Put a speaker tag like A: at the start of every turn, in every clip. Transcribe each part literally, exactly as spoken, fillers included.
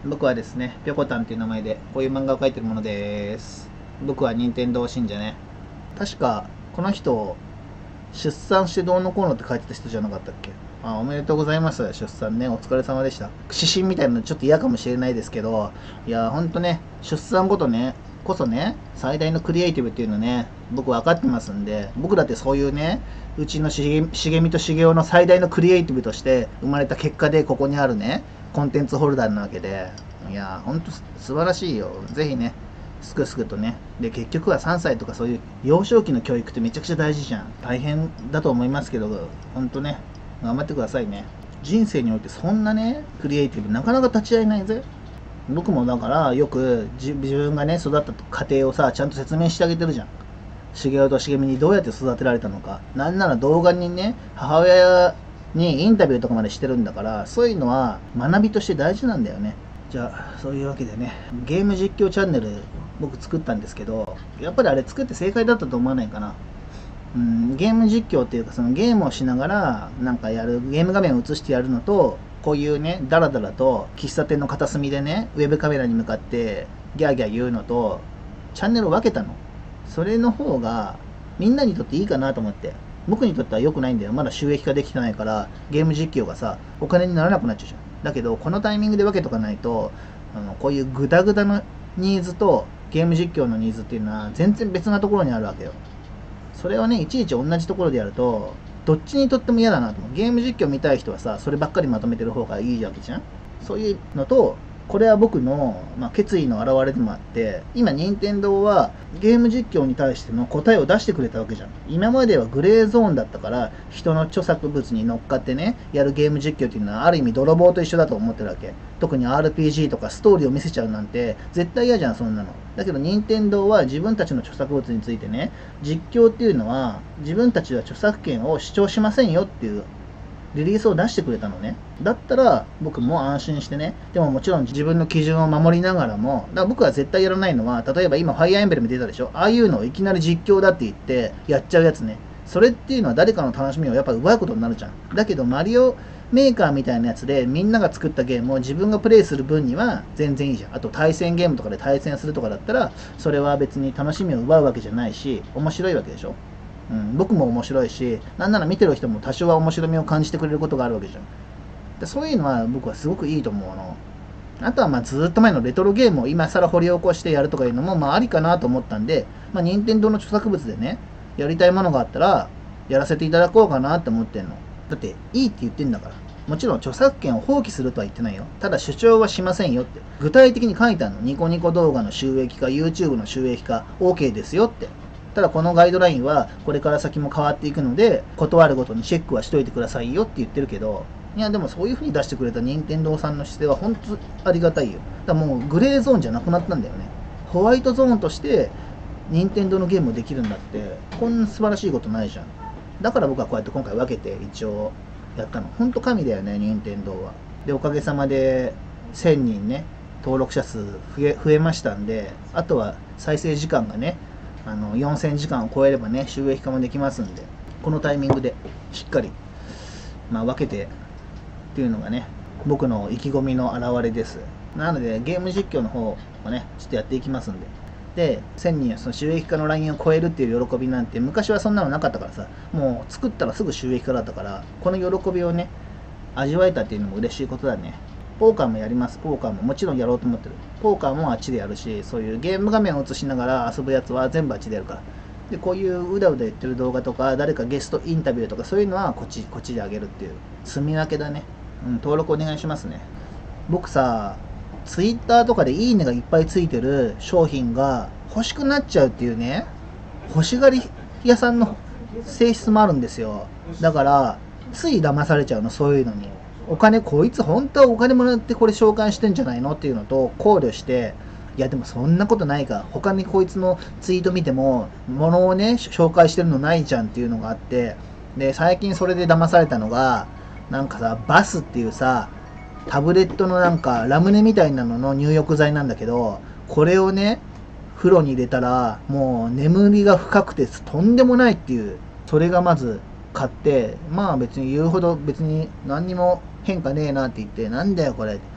A: 僕はですね、ぴょこたんっていう名前でこういう漫画を描いてるものです。僕は任天堂信者ね。確か、この人、出産してどうのこうのって書いてた人じゃなかったっけ？あ、おめでとうございます。出産ね。お疲れ様でした。指針みたいなのちょっと嫌かもしれないですけど、いや、ほんとね、出産ごとね、こそね、最大のクリエイティブっていうのね、僕分かってますんで、僕だってそういうね、うちのしげみとしげおの最大のクリエイティブとして生まれた結果でここにあるね、コンテンツホルダーなわけで、いや、ほんと素晴らしいよ。ぜひね、すくすくとね。で、結局はさんさいとかそういう幼少期の教育ってめちゃくちゃ大事じゃん。大変だと思いますけど、ほんとね、頑張ってくださいね。人生においてそんなね、クリエイティブなかなか立ち会えないぜ。僕もだからよく自分がね、育った家庭をさ、ちゃんと説明してあげてるじゃん。茂雄と茂みにどうやって育てられたのか。なんなら動画にね、母親にインタビューとかまでしてるんだから、そういうのは学びとして大事なんだよね。じゃあ、そういうわけでね、ゲーム実況チャンネル僕作ったんですけど、やっぱりあれ作って正解だったと思わないかな。うん、ゲーム実況っていうか、そのゲームをしながらなんかやる、ゲーム画面を映してやるのと、こういうね、ダラダラと喫茶店の片隅でね、ウェブカメラに向かってギャーギャー言うのと、チャンネルを分けたの。それの方がみんなにとっていいかなと思って。僕にとっては良くないんだよ。まだ収益化できてないから、ゲーム実況がさ、お金にならなくなっちゃうじゃん。だけど、このタイミングで分けとかないと、あのこういうグダグダのニーズとゲーム実況のニーズっていうのは全然別なところにあるわけよ。それをね、いちいち同じところでやると、どっちにとっても嫌だなと思う。ゲーム実況見たい人はさ、そればっかりまとめてる方がいいわけじゃん。そういうのと、これは僕の、まあ、決意の表れでもあって、今任天堂はゲーム実況に対しての答えを出してくれたわけじゃん。今まではグレーゾーンだったから、人の著作物に乗っかってね、やるゲーム実況っていうのはある意味泥棒と一緒だと思ってるわけ。特に アールピージー とかストーリーを見せちゃうなんて絶対嫌じゃん、そんなの。だけど任天堂は自分たちの著作物についてね、実況っていうのは自分たちは著作権を主張しませんよっていうリリースを出してくれたのね。だったら僕も安心してね。でももちろん自分の基準を守りながらも、だから僕は絶対やらないのは、例えば今ファイアーエンブレム出たでしょ。ああいうのをいきなり実況だって言ってやっちゃうやつね。それっていうのは誰かの楽しみをやっぱ奪うことになるじゃん。だけどマリオメーカーみたいなやつでみんなが作ったゲームを自分がプレイする分には全然いいじゃん。あと対戦ゲームとかで対戦するとかだったら、それは別に楽しみを奪うわけじゃないし、面白いわけでしょ。うん、僕も面白いし、なんなら見てる人も多少は面白みを感じてくれることがあるわけじゃん。でそういうのは僕はすごくいいと思うの。あとはまあずっと前のレトロゲームを今更掘り起こしてやるとかいうのもまあありかなと思ったんで、まあ、任天堂の著作物でね、やりたいものがあったらやらせていただこうかなって思ってんの。だっていいって言ってんだから。もちろん著作権を放棄するとは言ってないよ。ただ主張はしませんよって。具体的に書いてあるの。ニコニコ動画の収益化、YouTube の収益化、OK ですよって。ただこのガイドラインはこれから先も変わっていくので、断るごとにチェックはしといてくださいよって言ってるけど、いやでもそういう風に出してくれた任天堂さんの姿勢は本当ありがたいよ。だからもうグレーゾーンじゃなくなったんだよね。ホワイトゾーンとして任天堂のゲームをできるんだって、こんな素晴らしいことないじゃん。だから僕はこうやって今回分けて一応やったの。ほんと神だよね、任天堂は。で、おかげさまでせんにんね、登録者数増え増えましたんで、あとは再生時間がね、あのよんせんじかんを超えればね、収益化もできますんで、このタイミングでしっかり、まあ、分けてっていうのがね、僕の意気込みの表れです。なので、ゲーム実況の方もね、ちょっとやっていきますんで。で、せんにん、その収益化のラインを超えるっていう喜びなんて、昔はそんなのなかったからさ、もう作ったらすぐ収益化だったから、この喜びをね、味わえたっていうのも嬉しいことだね。ポーカーもやります。ポーカーももちろんやろうと思ってる。ポーカーもあっちでやるし、そういうゲーム画面を映しながら遊ぶやつは全部あっちでやるから。で、こういううだうだ言ってる動画とか、誰かゲストインタビューとかそういうのはこっち、こっちであげるっていう。住み分けだね。うん、登録お願いしますね。僕さ、ツイッターとかでいいねがいっぱいついてる商品が欲しくなっちゃうっていうね、欲しがり屋さんの性質もあるんですよ。だから、つい騙されちゃうの、そういうのに。お金、こいつ本当はお金もらってこれ紹介してんじゃないのっていうのと考慮して、いやでもそんなことないか。他にこいつのツイート見ても、物をね、紹介してるのないじゃんっていうのがあって、で、最近それで騙されたのが、なんかさ、バスっていうさ、タブレットのなんかラムネみたいなのの入浴剤なんだけど、これをね、風呂に入れたらもう眠りが深くてとんでもないっていう、それがまず買って、まあ別に言うほど別に何にも変化ねえなって言って、なんだよこれ、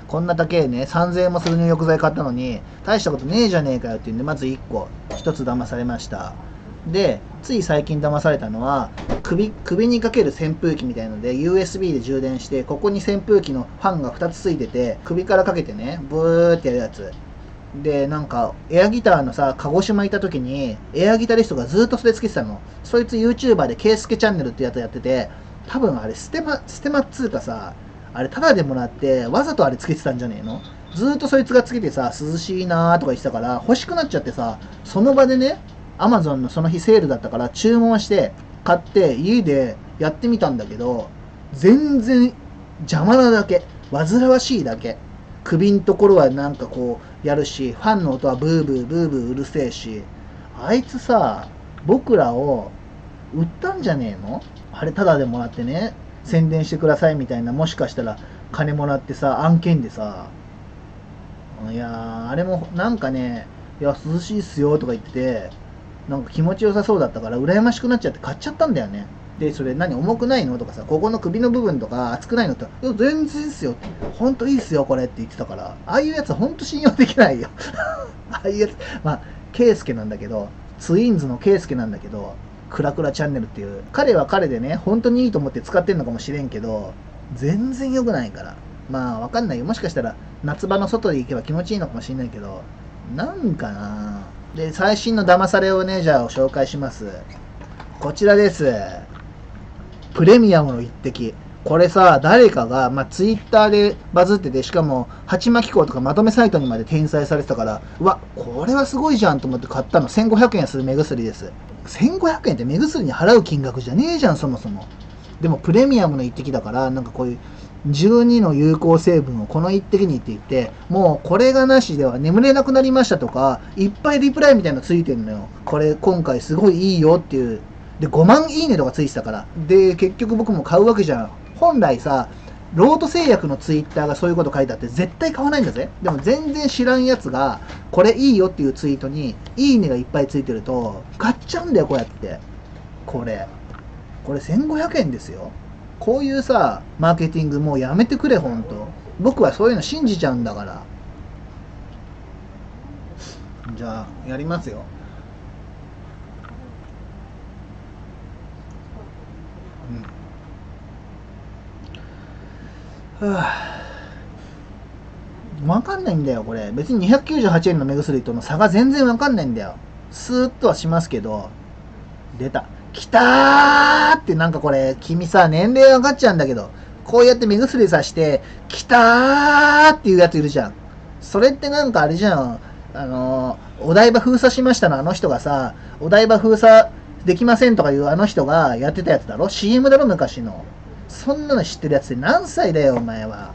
A: こんな高えね、さんぜんえんもする入浴剤買ったのに、大したことねえじゃねえかよっていうんで、まずいっこ、ひとつ騙されました。で、つい最近騙されたのは、首、首にかける扇風機みたいので、ユーエスビー で充電して、ここに扇風機のファンがふたつついてて、首からかけてね、ブーってやるやつ。で、なんか、エアギターのさ、鹿児島行った時に、エアギタリストがずっとそれつけてたの。そいつ YouTuber で、ケイスケチャンネルってやつやってて、多分あれ、ステマ、ステマっつうかさ、あれ、タダでもらって、わざとあれつけてたんじゃねえの？ずーっとそいつがつけてさ、涼しいなーとか言ってたから、欲しくなっちゃってさ、その場でね、アマゾンのその日セールだったから注文して買って家でやってみたんだけど、全然邪魔なだけ、煩わしいだけ。首んところはなんかこうやるし、ファンの音はブーブーブーブーうるせえし、あいつさ、僕らを売ったんじゃねえの？あれタダでもらってね、宣伝してくださいみたいな、もしかしたら金もらってさ、案件でさ、いやー、あれもなんかね、いや、涼しいっすよとか言ってて、なんか気持ちよさそうだったから羨ましくなっちゃって買っちゃったんだよね。で、それ何重くないのとかさ、ここの首の部分とか熱くないのって、いや、全然いいっすよ。ほんといいっすよ、これって言ってたから、ああいうやつほんと信用できないよ。ああいうやつ、まあ、ケイスケなんだけど、ツインズのケイスケなんだけど、クラクラチャンネルっていう、彼は彼でね、本当にいいと思って使ってんのかもしれんけど、全然良くないから。まあ、わかんないよ。もしかしたら、夏場の外で行けば気持ちいいのかもしれないけど、なんかなで、最新の騙されをね、じゃあ紹介します。こちらです。プレミアムの一滴。これさ、誰かが、まあ、ツイッターでバズってて、しかも、鉢巻き港とかまとめサイトにまで転載されてたから、うわ、これはすごいじゃんと思って買ったの。せんごひゃくえんする目薬です。せんごひゃくえんって目薬に払う金額じゃねえじゃん、そもそも。でも、プレミアムの一滴だから、なんかこういう、じゅうにの有効成分をこの一滴にって言って、もうこれがなしでは眠れなくなりましたとか、いっぱいリプライみたいなのついてるのよ。これ今回すごいいいよっていう。で、ごまんいいねとかついてたから。で、結局僕も買うわけじゃん。本来さ、ロート製薬のツイッターがそういうこと書いてあって絶対買わないんだぜ。でも全然知らんやつが、これいいよっていうツイートに、いいねがいっぱいついてると、買っちゃうんだよ、こうやって。これ。これせんごひゃくえんですよ。こういうさ、マーケティングもうやめてくれ、ほんと。僕はそういうの信じちゃうんだから。じゃあ、やりますよ。うん。はぁ。わかんないんだよ、これ。別ににひゃくきゅうじゅうはちえんの目薬との差が全然わかんないんだよ。スーッとはしますけど、出た。きたーってなんかこれ、君さ、年齢分かっちゃうんだけど、こうやって目薬さして、きたーっていうやついるじゃん。それってなんかあれじゃん。あのー、お台場封鎖しましたのあの人がさ、お台場封鎖できませんとかいうあの人がやってたやつだろ？ シーエム だろ昔の。そんなの知ってるやつって何歳だよ、お前は。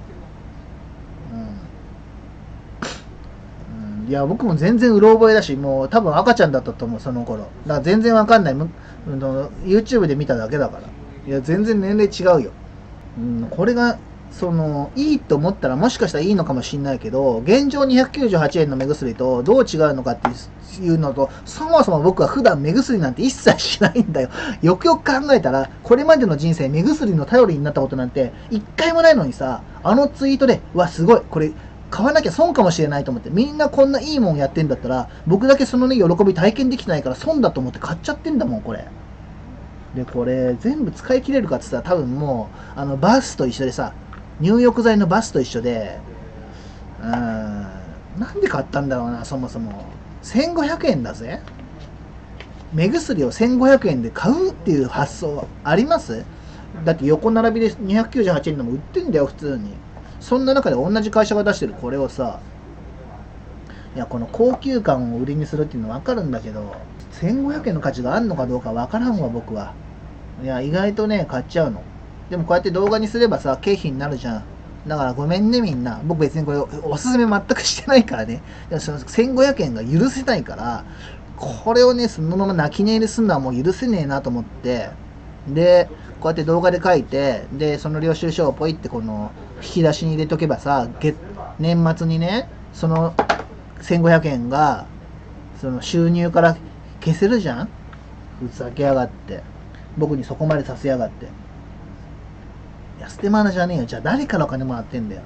A: いや、僕も全然うろ覚えだし、もう多分赤ちゃんだったと思う、その頃。だから全然わかんない。YouTube で見ただけだから。いや、全然年齢違うよ。うん、これが、その、いいと思ったらもしかしたらいいのかもしんないけど、現状にひゃくきゅうじゅうはちえんの目薬とどう違うのかっていうのと、そもそも僕は普段目薬なんて一切しないんだよ。よくよく考えたら、これまでの人生目薬の頼りになったことなんて一回もないのにさ、あのツイートで、うわ、すごい、これ、買わなきゃ損かもしれないと思って、みんなこんないいもんやってんだったら、僕だけそのね、喜び体験できてないから損だと思って買っちゃってんだもん、これ。で、これ、全部使い切れるかって言ったら多分もう、あの、バスと一緒でさ、入浴剤のバスと一緒で、うーん、なんで買ったんだろうな、そもそも。せんごひゃくえんだぜ。目薬をせんごひゃくえんで買うっていう発想あります？だって横並びでにひゃくきゅうじゅうはちえんでも売ってんだよ、普通に。そんな中で同じ会社が出してるこれをさ、いや、この高級感を売りにするっていうのは分かるんだけど、せんごひゃくえんの価値があるのかどうか分からんわ、僕は。いや、意外とね、買っちゃうの。でもこうやって動画にすればさ、経費になるじゃん。だからごめんね、みんな。僕別にこれおすすめ全くしてないからね。でもそのせんごひゃくえんが許せないから、これをね、そのまま泣き寝入りするのはもう許せねえなと思って、で、こうやって動画で書いて、で、その領収書をポイってこの引き出しに入れとけばさ、月年末にね、そのせんごひゃくえんが、その収入から消せるじゃん？ふざけやがって。僕にそこまでさせやがって。いや、捨て花じゃねえよ。じゃあ誰からお金もらってんだよ。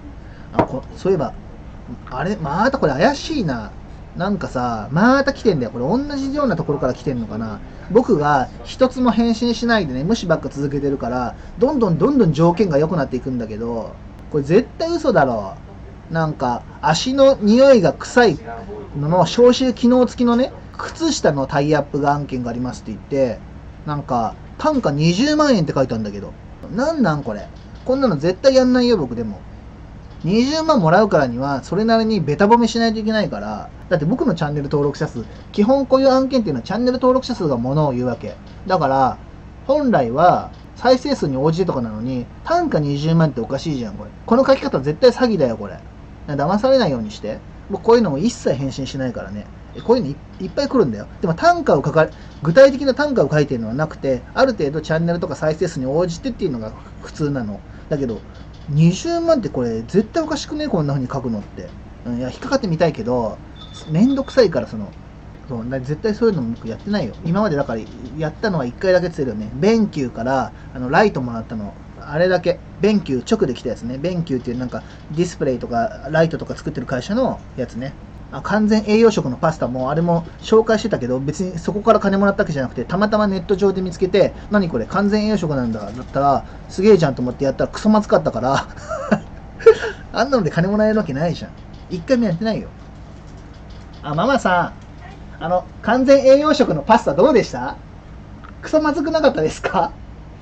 A: あこそういえばあれまたこれ怪しいな。なんかさまた来てんだよこれ。同じようなところから来てんのかな。僕が一つも返信しないでね無視ばっか続けてるからどんどんどんどん条件が良くなっていくんだけど、これ絶対嘘だろ。なんか足の匂いが臭いのの消臭機能付きのね靴下のタイアップが案件がありますって言って、なんか単価にじゅうまんえんって書いたんだけど、なんなんこれ。こんなの絶対やんないよ僕。でもにじゅうまんもらうからにはそれなりにベタ褒めしないといけないから。だって僕のチャンネル登録者数、基本こういう案件っていうのはチャンネル登録者数がものを言うわけだから、本来は再生数に応じてとかなのに単価にじゅうまんっておかしいじゃんこれ。この書き方絶対詐欺だよこれ。騙されないようにして。僕こういうのも一切返信しないからね。こういうの い, いっぱい来るんだよ。でも単価を書かれ具体的な単価を書いてるのはなくて、ある程度チャンネルとか再生数に応じてっていうのが普通なのだけど、にじゅうまんってこれ絶対おかしくね、こんな風に書くのって。うん、いや引っかかってみたいけどめんどくさいから、そのそう絶対そういうのも僕やってないよ今まで。だからやったのはいっかいだけつえるよね。便球からあのライトもらったのあれだけ。便球直で来たやつね。便球っていうなんかディスプレイとかライトとか作ってる会社のやつね。あ完全栄養食のパスタもあれも紹介してたけど、別にそこから金もらったわけじゃなくて、たまたまネット上で見つけて、何これ完全栄養食なんだだったらすげえじゃんと思ってやったらクソまずかったからあんなので金もらえるわけないじゃん。一回もやってないよ。あママさん、あの完全栄養食のパスタどうでした？クソまずくなかったですか？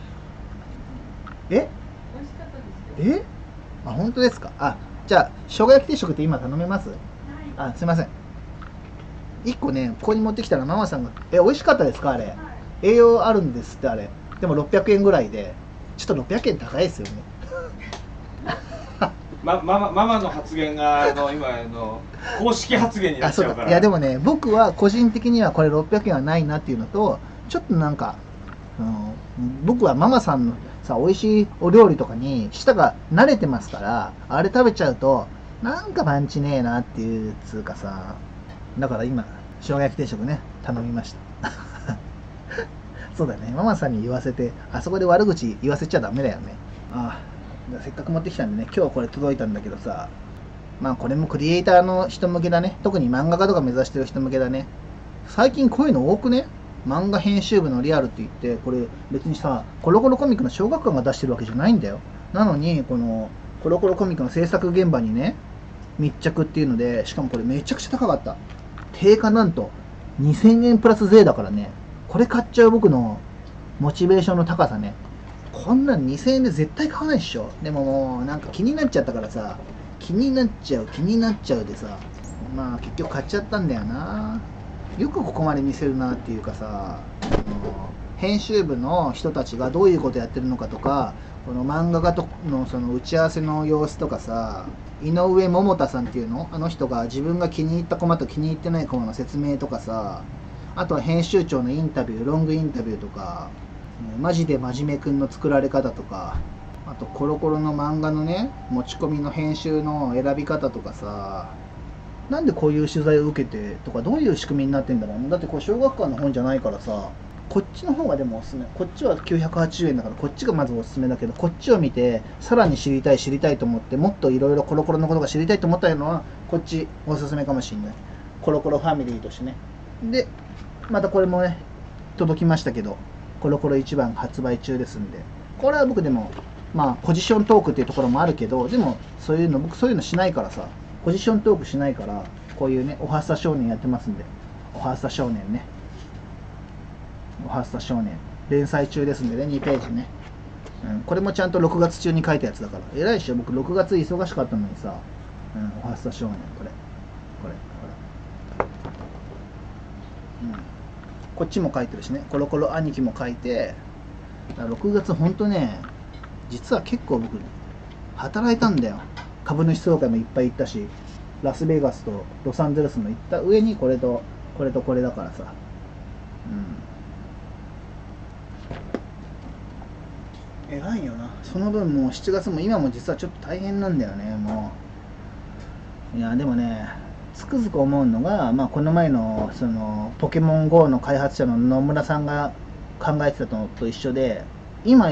A: ええあ本当ですか？あじゃあ生姜焼き定食って今頼めます？あすいません。いっこねここに持ってきたらママさんが「え美味しかったですか？あれ栄養あるんですって。あれでもろっぴゃくえんぐらいで、ちょっとろっぴゃくえん高いですよね
B: ま、ママママの発言があの今あの公式発言になっちゃうから。
A: いやでもね僕は個人的にはこれろっぴゃくえんはないなっていうのと、ちょっとなんか、うん、僕はママさんのさ美味しいお料理とかに舌が慣れてますから、あれ食べちゃうとなんかパンチねえなっていうつうかさ。だから今生姜焼き定食ね頼みましたそうだね、ママさんに言わせてあそこで悪口言わせちゃダメだよね。ああせっかく持ってきたんでね、今日これ届いたんだけどさ、まあこれもクリエイターの人向けだね。特に漫画家とか目指してる人向けだね。最近こういうの多くね。漫画編集部のリアルって言って、これ別にさコロコロコミックの小学館が出してるわけじゃないんだよ。なのにこのコロコロコミックの制作現場にね密着っていうので、しかもこれめちゃくちゃ高かった。定価なんとにせんえんプラス税だからね。これ買っちゃう僕のモチベーションの高さね。こんなんにせんえんで絶対買わないっしょ。でももうなんか気になっちゃったからさ、気になっちゃう気になっちゃうでさ、まあ結局買っちゃったんだよな。よくここまで見せるなっていうかさ、あの編集部の人たちがどういうことやってるのかとか、この漫画家とのその打ち合わせの様子とかさ、井上桃太さんっていうの、あの人が自分が気に入ったコマと気に入ってないコマの説明とかさ、あとは編集長のインタビュー、ロングインタビューとか、マジで真面目くんの作られ方とか、あとコロコロの漫画のね持ち込みの編集の選び方とかさ、なんでこういう取材を受けてとか、どういう仕組みになってんだろう。だってこれ小学館の本じゃないからさ、こっちの方がでもおすすめ。こっちはきゅうひゃくはちじゅうえんだからこっちがまずおすすめだけど、こっちを見てさらに知りたい知りたいと思って、もっといろいろコロコロのことが知りたいと思ったのはこっちおすすめかもしれない。コロコロファミリーとしてね。でまたこれもね届きましたけど、コロコロいちばん発売中ですんで、これは僕でもまあポジショントークっていうところもあるけど、でもそういうの僕そういうのしないからさ、ポジショントークしないから、こういうねおはっさ少年やってますんで、おはっさ少年ね、おはっさ少年連載中ですんでね、にページね、うん、これもちゃんとろくがつ中に書いたやつだから、偉いっしょ。僕ろくがつ忙しかったのにさ、うん、おはっさ少年、これこれこれ、うん、こっちも書いてるしね、コロコロ兄貴も書いて、だからろくがつほんとね、実は結構僕働いたんだよ。株主総会もいっぱい行ったし、ラスベガスとロサンゼルスも行った上にこれとこれとこれだからさ、うん、偉いよな。その分もうしちがつも今も実はちょっと大変なんだよね。もういやでもね、つくづく思うのが、まあ、この前のそのポケモン ゴー の開発者の野村さんが考えてたのと一緒で、今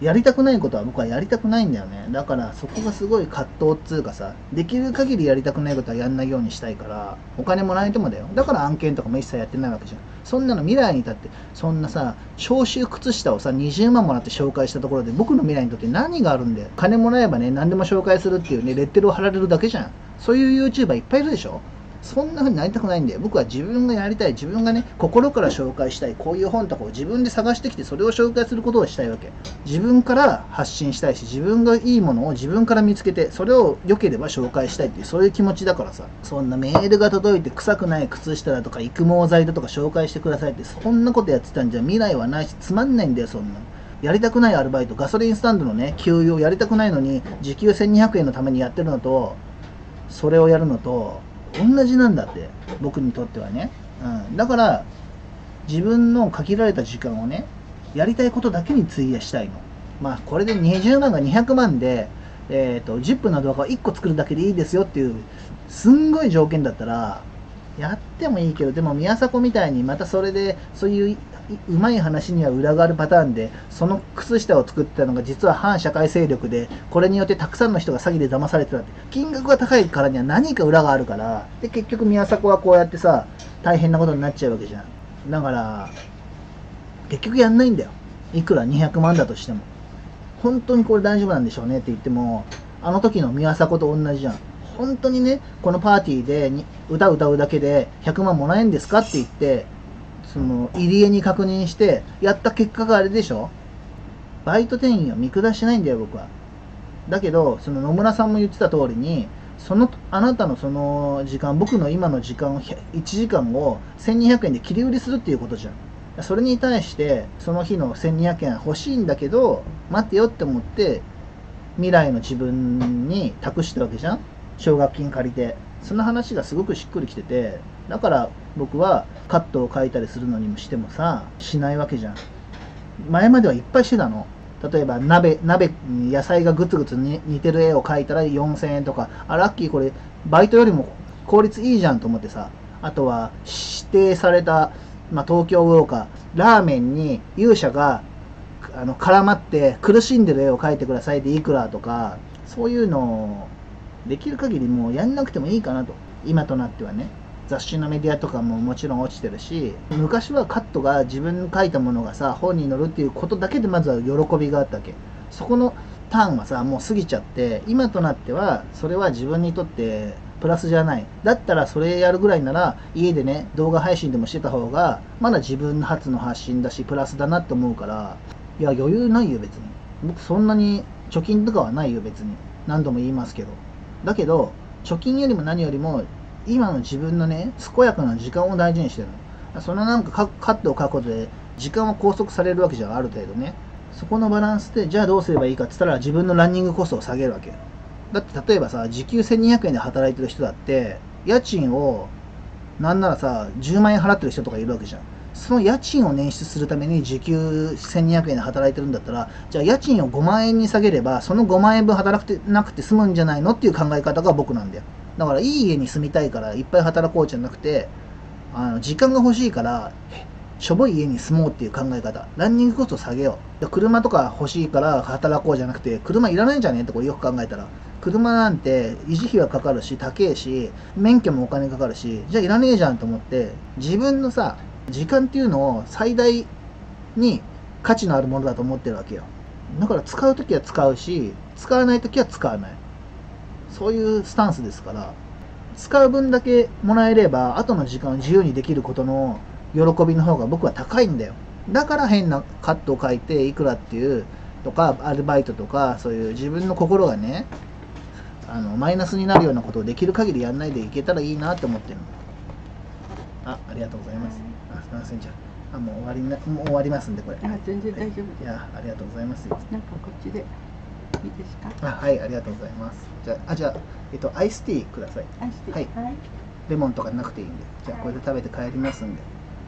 A: やりたくないことは僕はやりたくないんだよね。だからそこがすごい葛藤っつうかさ、できる限りやりたくないことはやんないようにしたいから、お金もらえてもだよ。だから案件とかも一切やってないわけじゃん。そんなの未来に至って、そんなさ、消臭靴下をさ、にじゅうまんもらって紹介したところで僕の未来にとって何があるんだよ。金もらえばね、何でも紹介するっていうね、レッテルを貼られるだけじゃん。そういう YouTuber いっぱいいるでしょ。そんな風になりたくないんだよ。僕は自分がやりたい、自分がね、心から紹介したい、こういう本とかを自分で探してきて、それを紹介することをしたいわけ。自分から発信したいし、自分がいいものを自分から見つけて、それを良ければ紹介したいっていう、そういう気持ちだからさ。そんなメールが届いて、臭くない靴下だとか、育毛剤だとか紹介してくださいって、そんなことやってたんじゃ未来はないし、つまんないんだよ、そんなの。やりたくないアルバイト、ガソリンスタンドのね、給油をやりたくないのに、時給せんにひゃくえんのためにやってるのと、それをやるのと、同じなんだって、僕にとってはね。うん、だから自分の限られた時間をね、やりたいことだけに費やしたいの。まあこれでにじゅうまんがにひゃくまんで、えー、とじゅっぷんの動画をいっこ作るだけでいいですよっていうすんごい条件だったらやってもいいけど、でも宮迫みたいにまたそれでそういううまい話には裏があるパターンで、その靴下を作ってたのが実は反社会勢力で、これによってたくさんの人が詐欺で騙されてたって、金額が高いからには何か裏があるから、で結局宮迫はこうやってさ大変なことになっちゃうわけじゃん。だから結局やんないんだよ。いくらにひゃくまんだとしても、本当にこれ大丈夫なんでしょうねって言っても、あの時の宮迫と同じじゃん。本当にね、このパーティーでに歌歌うだけでひゃくまんもらえるんですかって言って、その入り江に確認してやった結果があれでしょ。バイト店員を見下してないんだよ僕は。だけどその野村さんも言ってた通りに、そのあなたのその時間、僕の今の時間をいちじかんをせんにひゃくえんで切り売りするっていうことじゃん。それに対してその日のせんにひゃくえん欲しいんだけど、待ってよって思って未来の自分に託したわけじゃん、奨学金借りて。その話がすごくしっくりきてて、だから僕はカットを描いたりするのにもしてもさ、しないわけじゃん。前まではいっぱいしてたの。例えば鍋鍋に野菜がグツグツに似てる絵を描いたらよんせんえんとか、あ、ラッキー、これバイトよりも効率いいじゃんと思ってさ。あとは指定された、まあ、東京ウォーカーラーメンに勇者があの絡まって苦しんでる絵を描いてくださいでいくらとか、そういうのをできる限りもうやんなくてもいいかなと、今となってはね。雑誌のメディアとかももちろん落ちてるし、昔はカットが自分の書いたものがさ本に載るっていうことだけでまずは喜びがあったわけ。そこのターンはさもう過ぎちゃって、今となってはそれは自分にとってプラスじゃない。だったらそれやるぐらいなら家でね動画配信でもしてた方がまだ自分初の発信だしプラスだなって思うから、いや余裕ないよ別に。僕そんなに貯金とかはないよ別に。何度も言いますけど。だけど貯金よりも何よりも今の自分のね健やかな時間を大事にしてるの。そのなんかカットを書くことで時間は拘束されるわけじゃん、ある程度ね。そこのバランスでじゃあどうすればいいかって言ったら、自分のランニングコストを下げるわけ。だって例えばさ時給せんにひゃくえんで働いてる人だって家賃をなんならさじゅうまんえん払ってる人とかいるわけじゃん。その家賃を捻出するために時給せんにひゃくえんで働いてるんだったら、じゃあ家賃をごまんえんに下げればそのごまんえんぶん働くてなくて済むんじゃないのっていう考え方が僕なんだよ。だからいい家に住みたいからいっぱい働こうじゃなくて、あの時間が欲しいからしょぼい家に住もうっていう考え方。ランニングコスト下げよう。車とか欲しいから働こうじゃなくて、車いらないんじゃねえってこれよく考えたら、車なんて維持費はかかるし高えし免許もお金かかるし、じゃあいらねえじゃんと思って、自分のさ時間っていうのを最大に価値のあるものだと思ってるわけよ。だから使うときは使うし、使わないときは使わない。そういうスタンスですから、使う分だけもらえれば後の時間を自由にできることの喜びの方が僕は高いんだよ。だから変なカットを書いていくらっていうとか、アルバイトとかそういう自分の心がねあのマイナスになるようなことをできる限りやんないでいけたらいいなって思ってるの。あ、ありがとうございます。あ、すみません、じゃあ、あもう終わりな、もう終わりますんでこれ。
C: あ、全然大丈夫です。
A: いや、ありがとうございます。
C: なんかこっちでいいですか？
A: あ、はい、ありがとうございます。じゃあ、あじゃあえっとアイスティーください。
C: アイスティー、
A: はい
C: はい。
A: レモンとかなくていいんで、じゃあこれで食べて帰りますんで。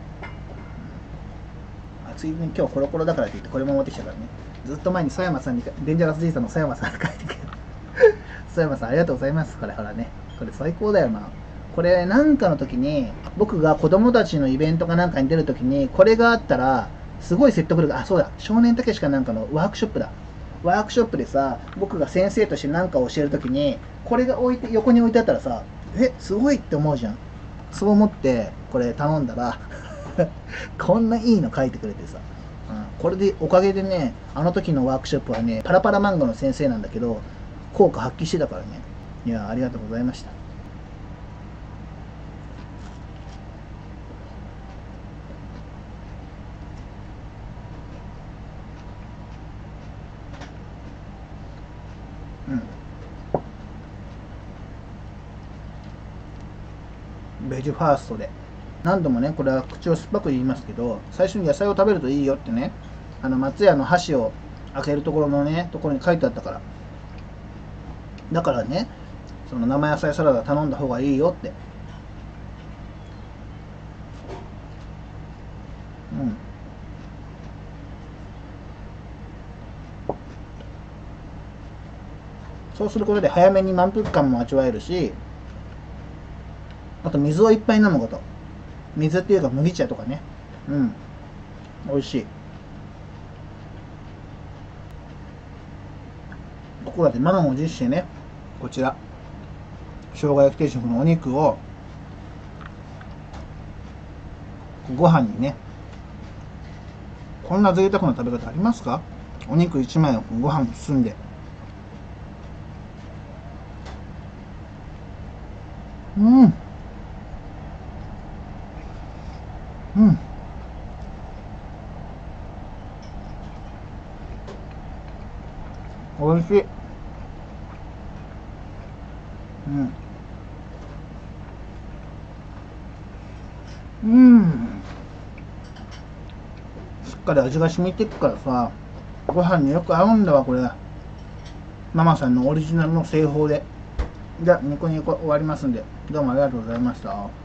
A: あ、ついでに今日コロコロだからって言ってこれも持ってきたからね。ずっと前に佐山さんに、デンジャラス爺さんの佐山さんが書いてくれた。佐山さんありがとうございます。これほらね、これ最高だよな。これなんかの時に僕が子供たちのイベントかなんかに出る時にこれがあったらすごい説得力。あ、そうだ、少年たけしかなんかのワークショップだ。 ワークショップでさ、僕が先生として何かを教えるときにこれが置いて横に置いてあったらさ、えすごいって思うじゃん。そう思ってこれ頼んだらこんないいの書いてくれてさ、うん、これでおかげでね、あの時のワークショップはね、パラパラ漫画の先生なんだけど効果発揮してたからね。いやありがとうございました。うん、ベジファーストで何度もね、これは口を酸っぱく言いますけど、最初に野菜を食べるといいよってね、あの松屋の箸を開けるところのねところに書いてあったから、だからね、その生野菜サラダ頼んだ方がいいよって。うんそうすることで早めに満腹感も味わえるし、あと水をいっぱい飲むこと。水っていうか麦茶とかね。うん。美味しい。ここらで満を持してね、こちら、生姜焼き定食のお肉を、ご飯にね、こんな贅沢な食べ方ありますか？お肉いちまいをご飯に包んで。うん。うん。おいしい。うん。うん。しっかり味が染みてくからさ、ご飯によく合うんだわ、これ。ママさんのオリジナルの製法で。じゃあ、ニコニコ終わりますんで、どうもありがとうございました。